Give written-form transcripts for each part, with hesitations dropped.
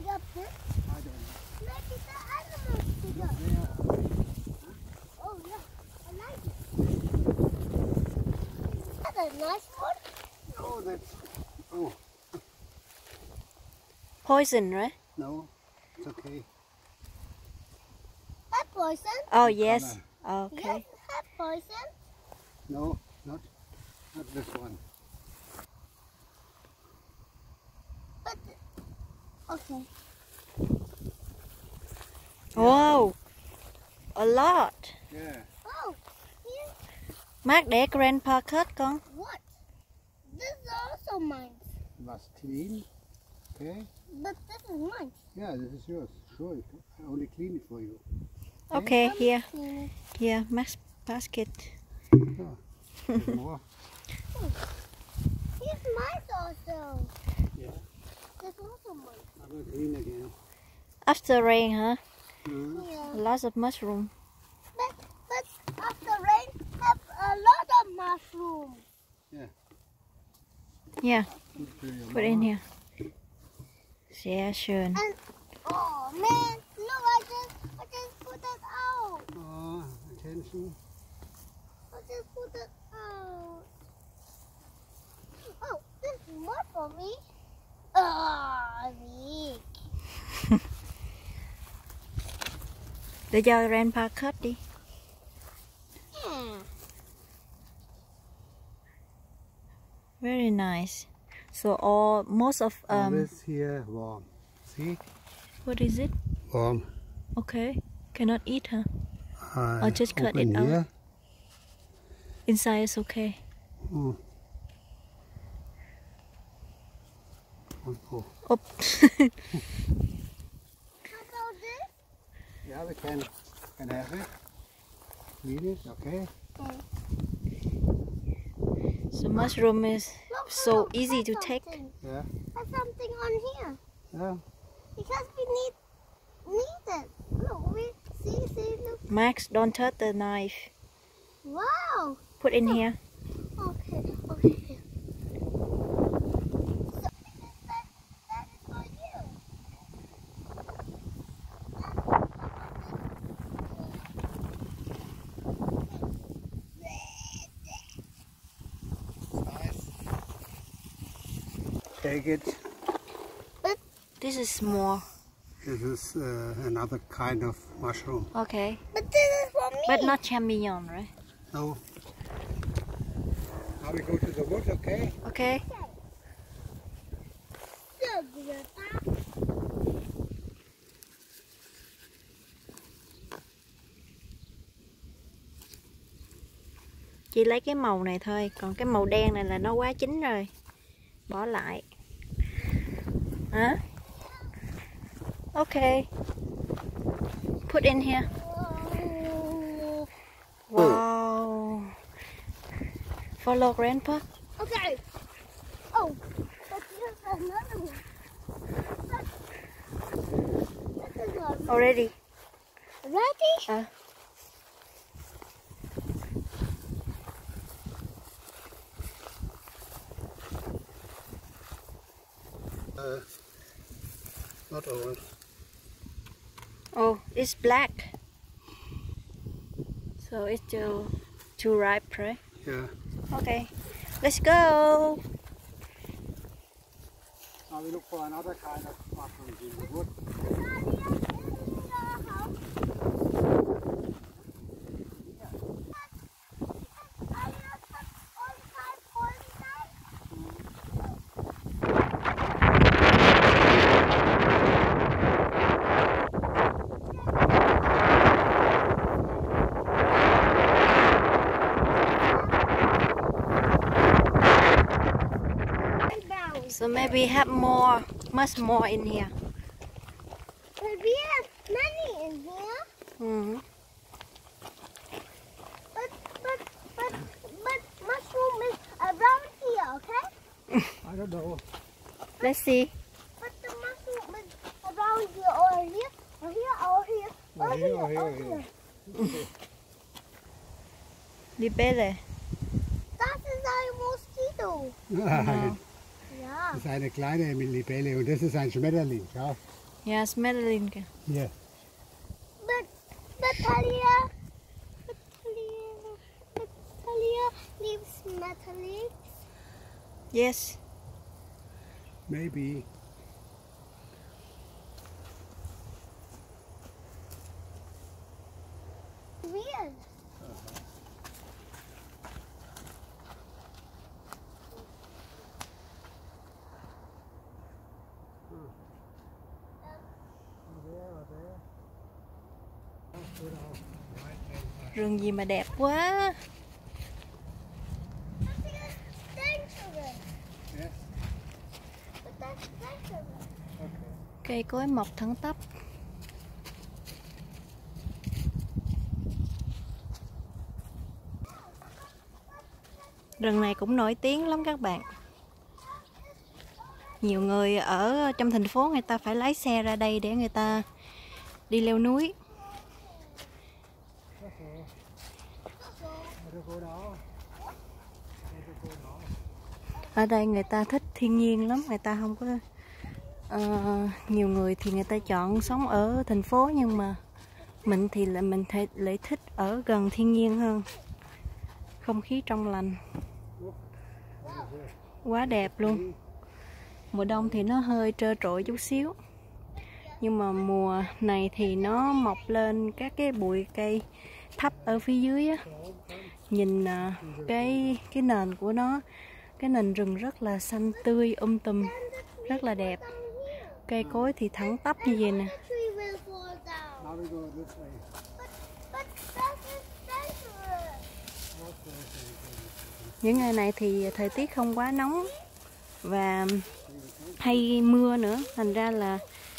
dig up this? I don't know. Maybe the animals dig up. Oh yeah, I like it. That's a nice one. Oh, that's... Oh, Poison, right? no. It's okay. That poison? Oh, yes. Yes, Okay. that poison. No, not this one. But okay. Wow. A lot. Yeah. Oh, here. Mark để grandpa cut con. What? This is also mine. Was clean. Okay. But this is mine. Yeah, this is yours. Sure, I only clean it for you. Okay, here. Clean it. Here, Max basket. Yeah. There's more. Here's mine also. Yeah. This is also mine. I will clean again. After rain, huh? Yeah. Lots of mushroom. But after rain, have a lot of mushrooms. Yeah, Good to your put in mama. here. Sehr schön. And oh man, look! I just put it out. Oh, attention. I just put it out. Oh, this is more for me. Oh, weak. Để cho grandpa cut đi. Yeah. Very nice. So most of All this here warm. See? what is it? Warm. Okay, cannot eat, huh? I Or just cut it open out. here. Inside is okay. Mm. Oh. Oh. How about this? Yeah, we can have it. Clean it, okay? So mushroom is Look, so look, easy to there's take. something. Yeah. There's something on here Yeah. because we need it. Look, we see, look. Max, don't touch the knife. Wow. Put in here. Okay. So that is for you. Nice. Take it. This is small. This is another kind of mushroom. Okay. But this is for me. But not champignon, right? No. Now we go to the wood, okay? Okay. So, Grandpa. Chỉ lấy cái màu này thôi. Còn cái màu đen này là nó quá chín rồi. Bỏ lại. Hả? Okay. Put in here. Wow. Follow grandpa. Okay. Oh, but here's another one. This is one. Already. Ready? Not old. Oh, it's black. So it's too ripe, right? Yeah. Okay. Let's go. Now we look for another kind of mushrooms in the wood. So maybe have more, much more in here. But we have many in here. Hmm. But mushroom is around here, okay? I don't know. Let's see. But the mushroom is around here, or here, or here, or here, or here, or here. Libelle. Das ist ein Moskito. Das Ja. ist eine kleine Libelle und das ist ein Schmetterling. Schau. Yes, Madeline kìa. Yeah. But Talia leaves Natalie. Yes. Maybe. Weird. Rừng gì mà đẹp quá. Dangerous. Yes. But that's dangerous. Okay. Cây cối mọc thẳng tắp. Rừng này cũng nổi tiếng lắm các bạn. Nhiều người ở trong thành phố người ta phải lái xe ra đây để người ta đi leo núi. Ở đây người ta thích thiên nhiên lắm, người ta không có nhiều người thì người ta chọn sống ở thành phố, nhưng mà mình thì lại thích ở gần thiên nhiên hơn. Không khí trong lành, quá đẹp luôn. Mùa đông thì nó hơi trơ trội chút xíu, nhưng mà mùa này thì nó mọc lên các cái bụi cây thấp ở phía dưới á. Nhìn cái nền của nó, cái nền rừng rất là xanh tươi tùm, rất là đẹp. Cây cối thì thẳng tắp như vậy nè. Tree will fall down. Now we go this way. But that is dangerous. Những ngày này thì thời tiết không quá nóng và hay mưa nữa, thành ra là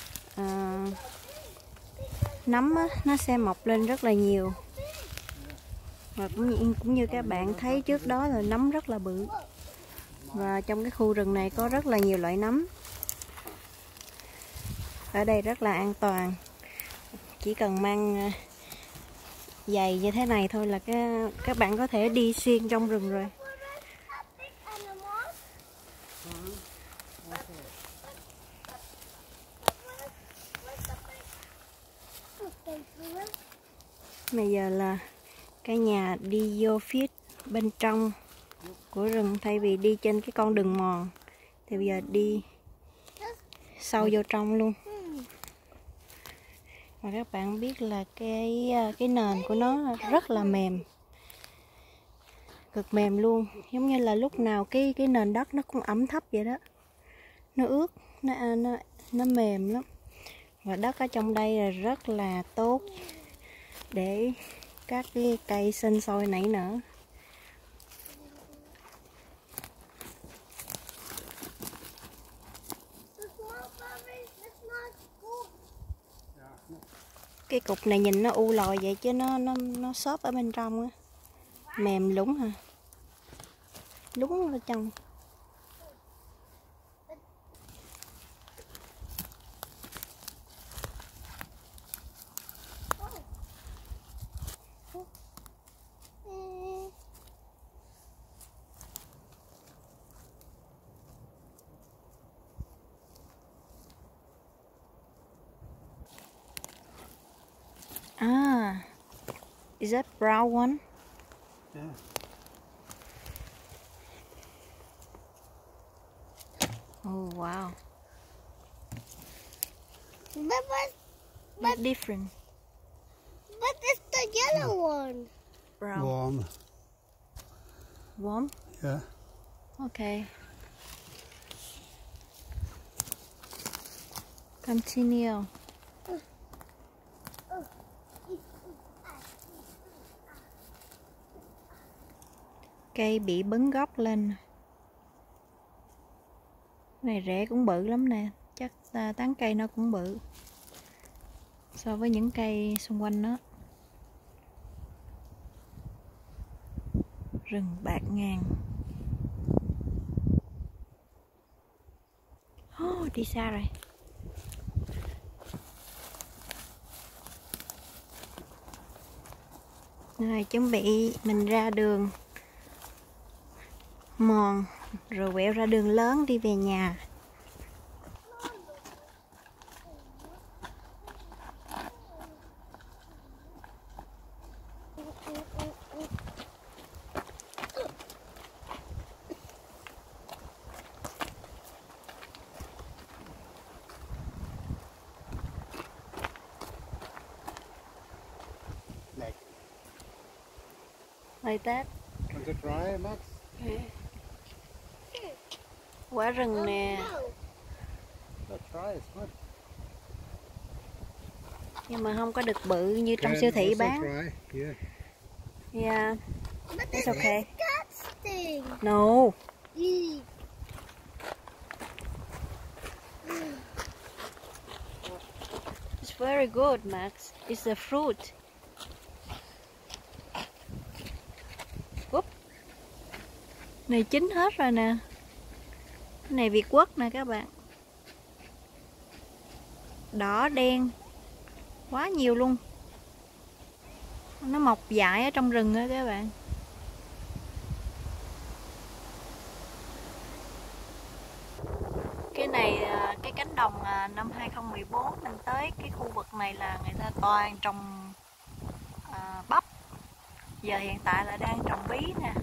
nấm á, nó sẽ mọc lên rất là nhiều. Và cũng như các bạn thấy trước đó là nấm rất là bự. Và trong cái khu rừng này có rất là nhiều loại nấm. Ở đây rất là an toàn. Chỉ cần mang giày như thế này thôi là các bạn có thể đi xuyên trong rừng rồi. Bây giờ là cả nhà đi vô phía bên trong của rừng, thay vì đi trên cái con đường mòn thì bây giờ đi sâu vô trong luôn. Và các bạn biết là cái nền của nó rất là mềm, cực mềm luôn, giống như là lúc nào cái nền đất nó cũng ẩm thấp vậy đó. Nó ướt, nó mềm lắm. Và đất ở trong đây là rất là tốt để các cái cây sinh sôi nảy nở. Cái cục này nhìn nó u lòi vậy chứ nó xốp ở bên trong á, mềm lúng hả, lúng ở trong. Ah, is that brown one? Yeah. Oh wow. But Different. But it's the yellow one. Brown. Warm. Warm? Yeah. Okay. Continue. Cây bị bứng gốc lên. Này rễ cũng bự lắm nè, chắc tán cây nó cũng bự so với những cây xung quanh nó. Rừng bạt ngàn. Đi xa rồi. Rồi chuẩn bị mình ra đường mòn rồi quẹo ra đường lớn đi về nhà. Like that. Was it dry, Max? Quả rừng nè. Not dry, it's good. Nhưng mà không có được bự như trong Can siêu thị also bán. dry, yeah. Yeah, But it's this okay. is disgusting. No. Eee. It's very good, Max. It's a fruit. Úp. Này chín hết rồi nè. Cái này Việt Quất nè các bạn. Đỏ đen. Quá nhiều luôn. Nó mọc dại ở trong rừng á các bạn. Cái này, cái cánh đồng năm 2014 mình tới cái khu vực này là người ta toàn trồng bắp. Giờ hiện tại là đang trồng bí nè.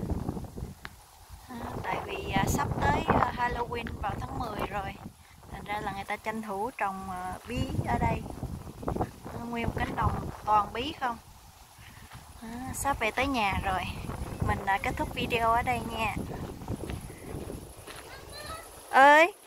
Tại vì sắp tới Halloween vào tháng 10 rồi. Thành ra là người ta tranh thủ trồng bí ở đây. Nguyên một cánh đồng toàn bí không. Sắp về tới nhà rồi. Mình kết thúc video ở đây nha. Ơi.